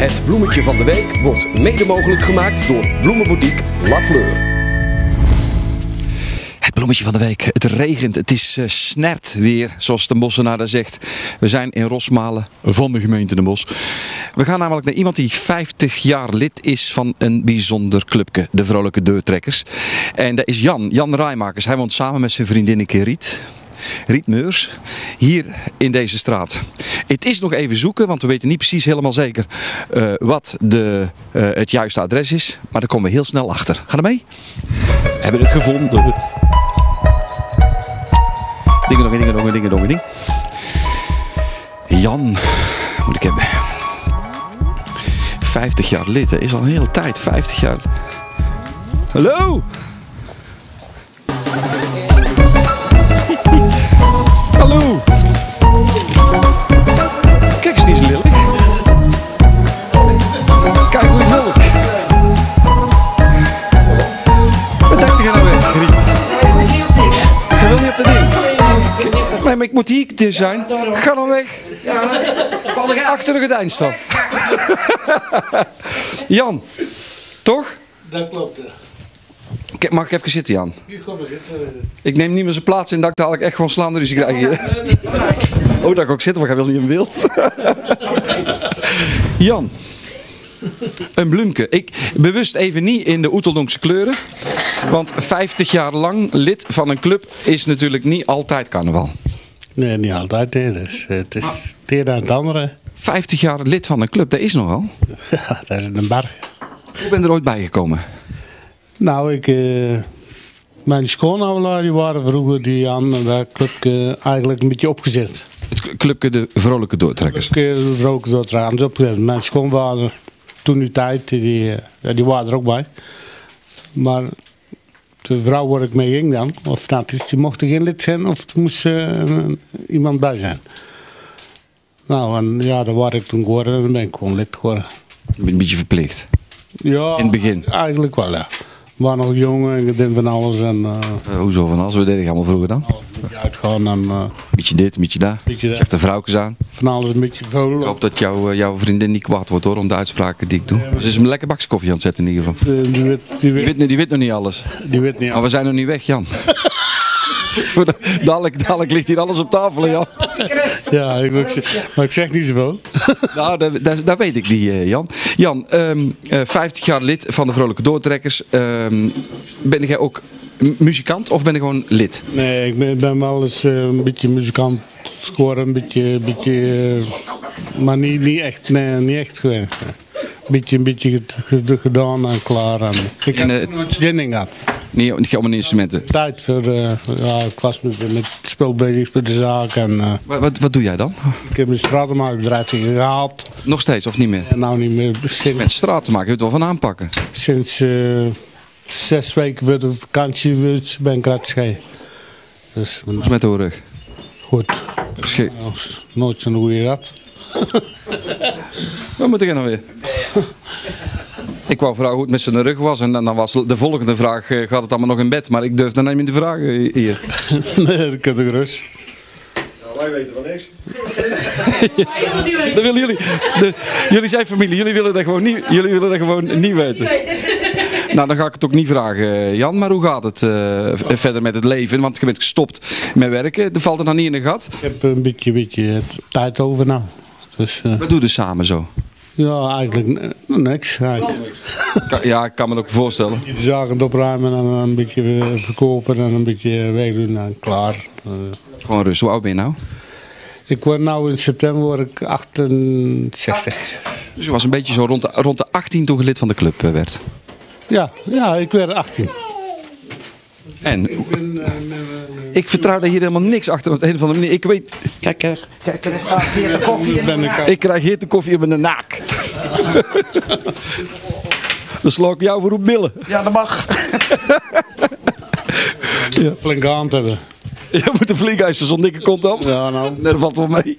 Het bloemetje van de week wordt mede mogelijk gemaakt door Bloemenboutique La Fleur. Het bloemetje van de week. Het regent, het is snert weer, zoals de Bossenaar daar zegt. We zijn in Rosmalen van de gemeente Den Bosch. We gaan namelijk naar iemand die 50 jaar lid is van een bijzonder clubje, de Vrolijke Deurtrekkers. En dat is Jan Rijmakers. Hij woont samen met zijn vriendinnetje Riet Meurs, hier in deze straat. Het is nog even zoeken, want we weten niet precies helemaal zeker wat het juiste adres is. Maar daar komen we heel snel achter. Ga er mee? We hebben het gevonden. Ding. Jan, moet ik hebben. 50 jaar lid, dat is al een hele tijd. 50 jaar. Hallo! Hallo! Kijk eens, niet zo lelijk. Kijk hoe het volk. Wat dacht je nou weer, Riet? Je wil niet op de ding. Nee, maar ik moet hier zijn. Ga dan weg. Achter de gordijn staan. Jan, toch? Dat klopt. Mag ik even zitten, Jan? Hier gaan we zitten. Ik neem niet meer zijn plaats in dat ik dadelijk echt gewoon slanderruzie krijg hier. Oh, dat ik ook zitten, maar hij wil niet in beeld. Jan, een bloemke. Ik bewust even niet in de Oeteldonkse kleuren. Want 50 jaar lang lid van een club is natuurlijk niet altijd carnaval. Nee, niet altijd. Nee. Dus, het is het een en het andere. 50 jaar lid van een club, dat is nogal. Ja, dat is een berg. Hoe ben je er ooit bij gekomen? Nou, mijn schoonouders die waren vroeger die aan dat clubje eigenlijk een beetje opgezet. Het clubje de Vrolijke Doortrekkers. De Vrolijke Doortrekkers opgezet. Mijn schoonvader toen die tijd, die waren er ook bij. Maar de vrouw waar ik mee ging dan, of dat is, die mocht geen lid zijn of er moest iemand bij zijn. Nou, en ja, daar was ik toen geworden en dan ben ik gewoon lid geworden. Je bent een beetje verplicht. Ja, in het begin? Eigenlijk wel, ja. We waren nog jong en ik deed van alles. En, hoezo van alles? Wat deed ik allemaal vroeger dan? een beetje uitgaan en... beetje dit, beetje daar. Zeg de vrouwtjes aan. Van alles een beetje veel. Ik hoop dat jouw vriendin niet kwaad wordt hoor, om de uitspraken die ik doe. Ze is een lekker bakje koffie aan het zetten in ieder geval. Die weet nog niet alles. Die weet niet alles. Maar we zijn nog niet weg, Jan. Dadelijk ligt hier alles op tafel, Jan. Ja, maar ik zeg niet zoveel. Nou, dat weet ik niet, Jan. Jan, 50 jaar lid van de Vrolijke Doortrekkers. Ben jij ook muzikant of ben je gewoon lid? Nee, ik ben wel eens een beetje muzikant geworden. Een beetje maar niet echt, nee, niet echt geweest. Een beetje gedaan en klaar. En ik heb nooit zin in gehad. Niet om instrumenten? Tijd voor, ik was met spul bezig met de zaak. En, wat doe jij dan? Ik heb een stratenmaakbedrijf gehaald. Nog steeds of niet meer? En nou niet meer. Met stratenmaken, je het wel van aanpakken? Sinds 6 weken voor de vakantie ben ik eruit gescheiden. Dus, hoe is het met de rug? Goed. Nooit zo'n goede rat. Wat moet ik nou weer? Ik wou vragen hoe het met zijn rug was en dan was de volgende vraag, gaat het allemaal nog in bed? Maar ik durf dan niet meer te vragen hier. Nee, dat kan ik gerust. Nou, wij weten van niks. Dat willen jullie. Jullie zijn familie, jullie willen dat gewoon niet weten. Nou, dan ga ik het ook niet vragen, Jan. Maar hoe gaat het verder met het leven? Want je bent gestopt met werken. Er valt er dan niet in de gat? Ik heb een beetje tijd over nou. Dus, wat doe je dus samen zo? Ja, eigenlijk niks. Eigenlijk. Ja, ik kan me dat ook voorstellen. De zaken opruimen en een beetje verkopen en een beetje wegdoen en klaar. Gewoon rust. Hoe oud ben je nou? Ik word nou in september 68. Dus je was een beetje zo rond de 18 toen je lid van de club werd? Ja, ik werd 18. En? Ik vertrouw daar hier helemaal niks achter op de een of andere manier. Ik weet... Kijk, ik krijg hier de koffie in mijn naak. Dan sla ik jou voor op billen. Ja, dat mag. Ja. Flink aan te hebben. Je moet een flink ijzer zo'n dikke kont op. Ja, nou. Nee, dat valt wel mee.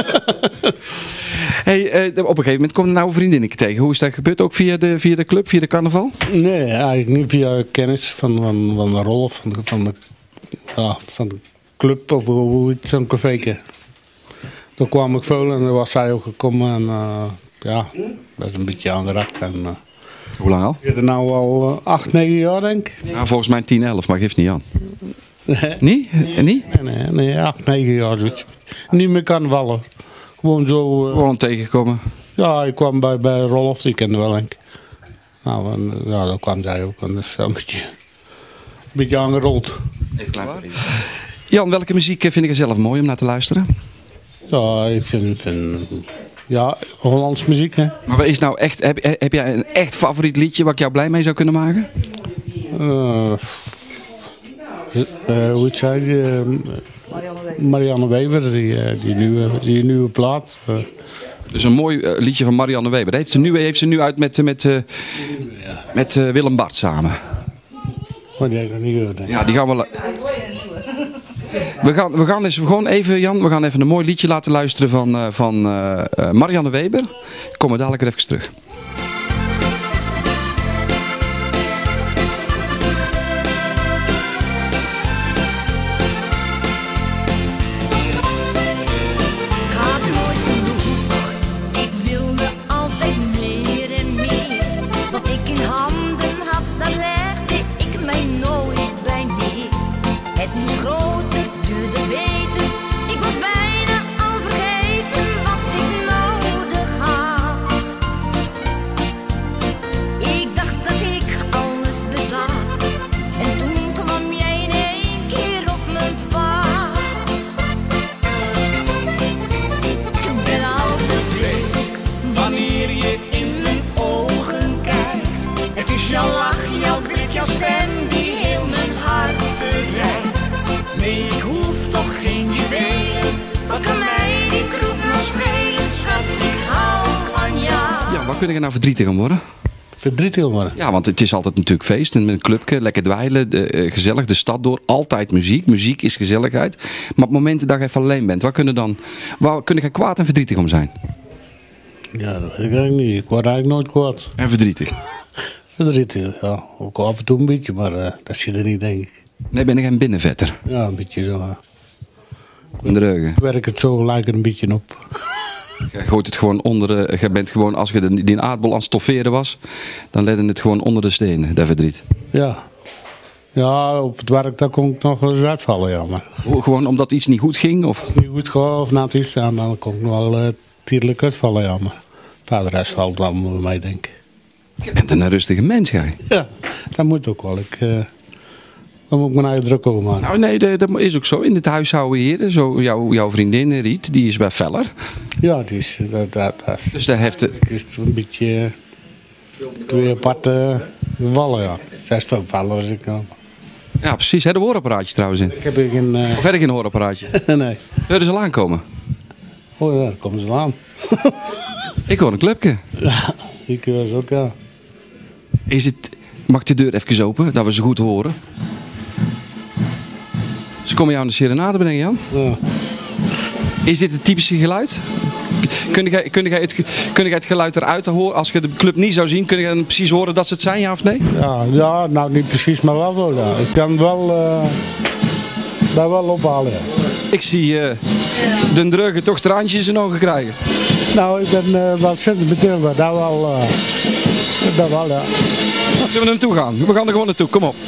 Hey, op een gegeven moment komt er nou een vriendinnetje tegen. Hoe is dat gebeurd? Ook via de club, via de carnaval? Nee, eigenlijk niet via kennis van de Rolf, van de club of hoe het zo'n caféke. Toen kwam ik veel en dan was zij ook gekomen en ja, dat is een beetje aangeraakt. En, Hoe lang al? ik zit er nou al 8, 9 jaar, denk ik. Ja, volgens mij 10, 11, maar geeft niet aan. Niet? Niet? Nee, 8, 9 jaar. Dus niet meer carnaval. Gewoon zo. Gewoon tegenkomen. Ja, ik kwam bij Rolf, die kende wel, denk ik. Nou, en, ja, dan kwam zij ook. En dat is wel een beetje aangerold. Jan, welke muziek vind je zelf mooi om naar te luisteren? Ja, ik vind ja, Hollands muziek, hè. Maar wat is nou echt, heb jij een echt favoriet liedje waar ik jou blij mee zou kunnen maken? Hoe het zei, Marianne Weber, die nieuwe plaat. Dus een mooi liedje van Marianne Weber. Heeft ze nu uit met Willem Bart samen. Maar die heb ik nog niet gehoord, denk ik. Ja, die gaan we... We gaan eens gewoon even, Jan, we gaan even een mooi liedje laten luisteren van Marianne Weber. Komen we dadelijk er even terug. Kun je nou verdrietig om worden? Verdrietig om worden? Ja, want het is altijd natuurlijk feest. En met een clubje, lekker dweilen, gezellig de stad door. Altijd muziek. Muziek is gezelligheid. Maar op momenten dat je even alleen bent, waar kun je kwaad en verdrietig om zijn? Ja, dat weet ik eigenlijk niet. Ik word eigenlijk nooit kwaad. En verdrietig? Verdrietig, ja. Ook af en toe een beetje, maar dat zit er niet, denk ik. Nee, ben ik een binnenvetter? Ja, een beetje zo. Dreugen. Ik werk het zo gelijk er een beetje op. Je gooit het gewoon onder je bent gewoon, als je die aardbol aan het stofferen was, dan legde het gewoon onder de stenen, dat verdriet. Ja. Ja, op het werk daar kon ik nog wel eens uitvallen, ja. Maar Gewoon omdat iets niet goed ging? Of? als het niet goed gaat of net iets, dan kon ik nog wel tijdelijk uitvallen, ja. Maar verder rest valt wel bij mij, denk ik. Je bent een rustige mens, jij. Ja, dat moet ook wel. Daar moet ik mijn eigen druk over maken. Nou nee, dat is ook zo. In het huishouden hier, zo jouw vriendin Riet, die is bij Veller. Ja, die is, dat is, Dus daar heeft het... is een beetje twee aparte gevallen, ja. Zij is veel feller als ik dan. Ja, precies. Heb je een hoorapparaatje trouwens in? Ik heb hier geen... Of heb je geen hoorapparaatje? nee. Heur ze al aankomen? Oh ja, daar komen ze al aan. Ik hoor een clubje. Ja, ik was ook, ja. Mag de deur even open, dat we ze goed horen? Ze komen jou aan de serenade brengen, Jan. Ja. Is dit het typische geluid? Kun je het geluid eruit horen? Als je de club niet zou zien, kun je dan precies horen dat ze het zijn, ja of nee? Ja, nou niet precies, maar wel zo. Ja. Ik kan wel, daar wel ophalen. Ja. Ik zie de dreugen toch traantjes in zijn ogen krijgen. Nou, ik ben wel sentimenteel, maar dat wel, ja. Zullen we er naartoe gaan? We gaan er gewoon naartoe, kom op.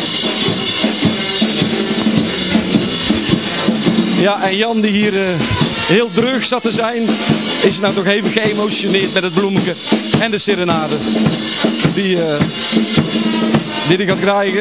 Ja, en Jan die hier heel dreug zat te zijn, is nou toch even geëmotioneerd met het bloemetje en de serenade die hij gaat krijgen.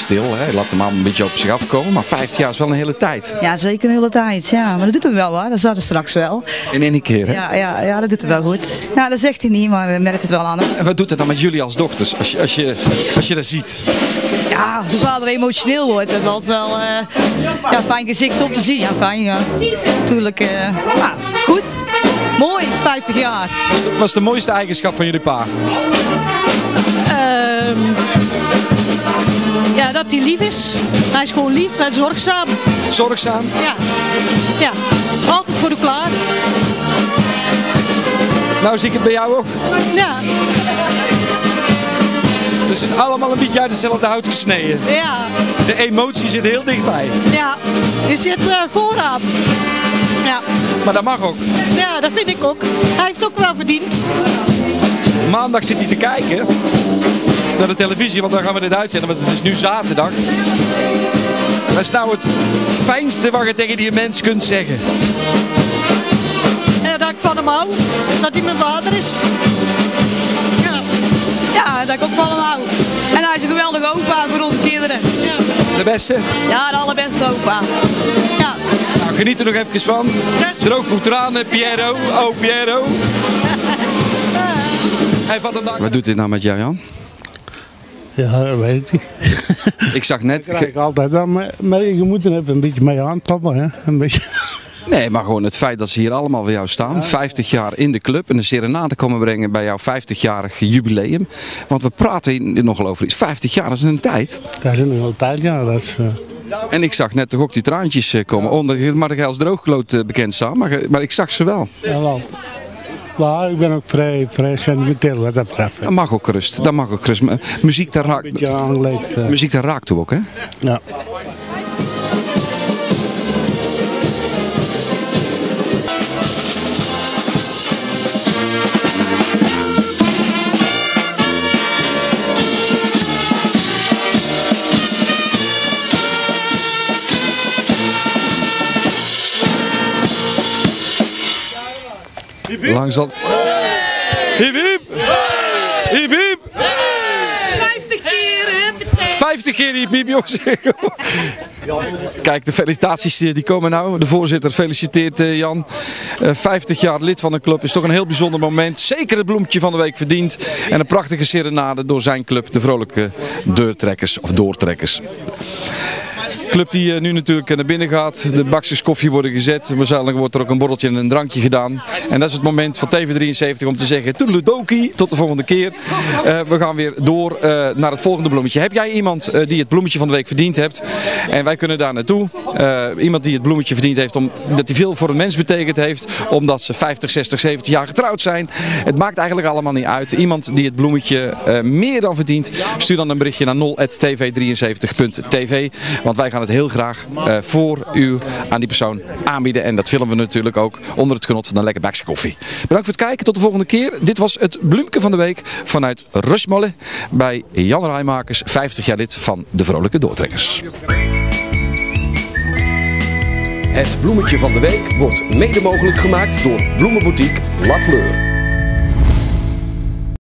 stil. Hè? Laat hem allemaal een beetje op zich afkomen. Maar 50 jaar is wel een hele tijd. Ja, zeker een hele tijd. Ja, maar dat doet hem wel hoor. Dat zat er straks wel. In één keer, hè? Ja, dat doet hem wel goed. Ja, dat zegt hij niet, maar hij merkt het wel aan hem. En wat doet het dan met jullie als dochters als je dat ziet? Ja, als een vader emotioneel wordt, dat is altijd wel fijn gezicht om te zien. Ja, fijn, ja. Natuurlijk, goed. Mooi, 50 jaar. Wat is de mooiste eigenschap van jullie pa? Ja, dat hij lief is. Hij is gewoon lief en zorgzaam. Zorgzaam? Ja. Altijd voor de klaar. Nou zie ik het bij jou ook. Ja. We zijn allemaal een beetje uit hetzelfde hout gesneden. Ja. De emotie zit heel dichtbij. Ja. Je zit vooraan. Ja. Maar dat mag ook. Ja, dat vind ik ook. Hij heeft ook wel verdiend. Maandag zit hij te kijken naar de televisie, want dan gaan we dit uitzenden, want het is nu zaterdag. Dat is nou het fijnste wat je tegen die mens kunt zeggen. Ja, dat ik van hem hou. Dat hij mijn vader is. Ja, dat ik ook van hem hou. En hij is een geweldige opa voor onze kinderen. Ja. De beste? Ja, de allerbeste opa. Ja. Nou, geniet er nog even van. Droog goed tranen, Piero. Oh, Piero. Wat doet dit nou met jou, Jan? Ja, dat weet ik niet. Ik zag net... Ik krijg altijd dan, maar je moet er even een beetje mee aantoppen, hè. Een beetje. Nee, maar gewoon het feit dat ze hier allemaal voor jou staan. 50 jaar in de club en een serenade komen brengen bij jouw 50-jarig jubileum. Want we praten hier nogal over iets. 50 jaar, dat is een tijd. Dat is een hele tijd, ja. Dat is, En ik zag net toch ook die traantjes komen. Onder mag ik als droogkloot bekend staan, maar ik zag ze wel. Jawel. Maar ik ben ook vrij sentimenteel wat dat betreft. Dat mag ook gerust. Dat mag ook gerust. Muziek, daar raakt, Een beetje aangeleid. muziek, daar raakt toe ook, hè? Ja. Langs al... Hiep hiep! Hiep hiep! 50 keer, 50 keer hiep hiep, jongens. Kijk, de felicitaties die komen nou. De voorzitter feliciteert Jan. 50 jaar lid van de club is toch een heel bijzonder moment. Zeker het bloemetje van de week verdiend. En een prachtige serenade door zijn club, de Vrolijke Deurtrekkers of Doortrekkers. Club die nu natuurlijk naar binnen gaat. De bakjes koffie worden gezet. Waarschijnlijk wordt er ook een borreltje en een drankje gedaan. En dat is het moment van TV73 om te zeggen toedeledokie, tot de volgende keer. We gaan weer door naar het volgende bloemetje. Heb jij iemand die het bloemetje van de week verdiend hebt? En wij kunnen daar naartoe. Iemand die het bloemetje verdiend heeft omdat hij veel voor een mens betekend heeft. Omdat ze 50, 60, 70 jaar getrouwd zijn. Het maakt eigenlijk allemaal niet uit. Iemand die het bloemetje meer dan verdient. Stuur dan een berichtje naar 0@tv73.tv. Want wij gaan het heel graag voor u aan die persoon aanbieden. En dat filmen we natuurlijk ook onder het genot van een lekker bakje koffie. Bedankt voor het kijken. Tot de volgende keer. Dit was het bloemke van de week vanuit Rosmalen bij Jan Rijmakers, 50 jaar lid van de Vrolijke Doortrekkers. Het bloemetje van de week wordt mede mogelijk gemaakt door Bloemenboutique La Fleur.